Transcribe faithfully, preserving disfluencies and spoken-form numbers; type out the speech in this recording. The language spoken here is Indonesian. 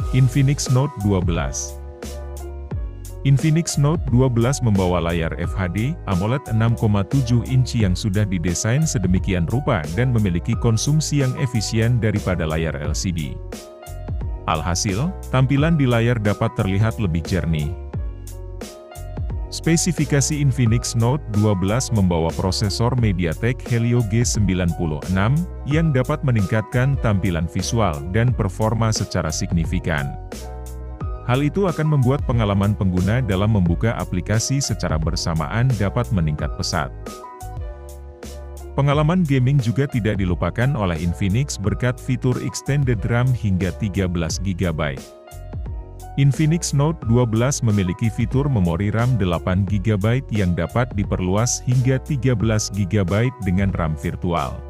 Infinix Note dua belas. Infinix Note dua belas membawa layar F H D AMOLED enam koma tujuh inci yang sudah didesain sedemikian rupa dan memiliki konsumsi yang efisien daripada layar L C D. Alhasil, tampilan di layar dapat terlihat lebih jernih. Spesifikasi Infinix Note dua belas membawa prosesor MediaTek Helio G sembilan puluh enam, yang dapat meningkatkan tampilan visual dan performa secara signifikan. Hal itu akan membuat pengalaman pengguna dalam membuka aplikasi secara bersamaan dapat meningkat pesat. Pengalaman gaming juga tidak dilupakan oleh Infinix berkat fitur Extended RAM hingga tiga belas giga byte. Infinix Note dua belas memiliki fitur memori RAM delapan giga byte yang dapat diperluas hingga tiga belas giga byte dengan RAM virtual.